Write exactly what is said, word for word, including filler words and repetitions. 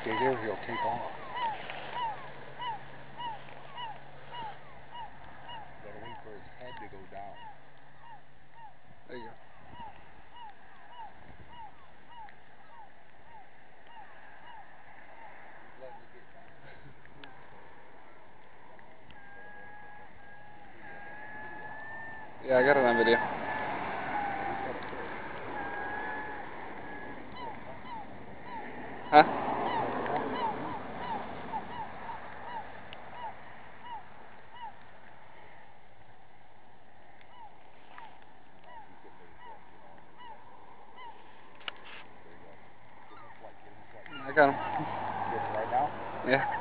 stay there, he'll take off. Gotta wait for his head to go down. There you go. Yeah, I got it on video. Huh? I got him. Right now? Yeah.